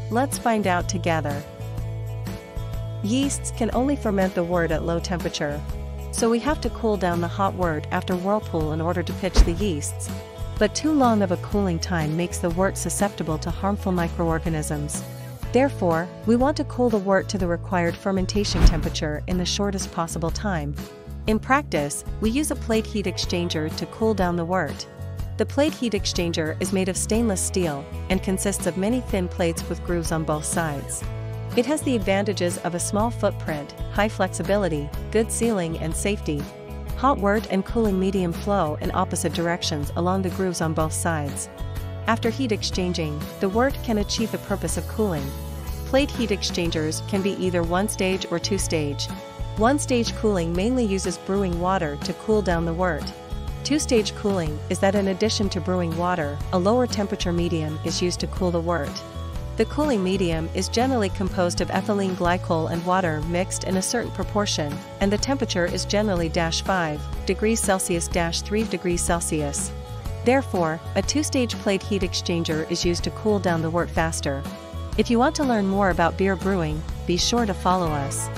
Let's find out together. Yeasts can only ferment the wort at low temperature. So we have to cool down the hot wort after whirlpool in order to pitch the yeasts. But too long of a cooling time makes the wort susceptible to harmful microorganisms. Therefore, we want to cool the wort to the required fermentation temperature in the shortest possible time. In practice, we use a plate heat exchanger to cool down the wort. The plate heat exchanger is made of stainless steel and consists of many thin plates with grooves on both sides. It has the advantages of a small footprint, high flexibility, good sealing and safety. Hot wort and cooling medium flow in opposite directions along the grooves on both sides. After heat exchanging, the wort can achieve the purpose of cooling. Plate heat exchangers can be either one-stage or two-stage. One-stage cooling mainly uses brewing water to cool down the wort. Two-stage cooling is that in addition to brewing water, a lower temperature medium is used to cool the wort. The cooling medium is generally composed of ethylene glycol and water mixed in a certain proportion, and the temperature is generally -5 degrees Celsius -3 degrees Celsius. Therefore, a two-stage plate heat exchanger is used to cool down the wort faster. If you want to learn more about beer brewing, be sure to follow us.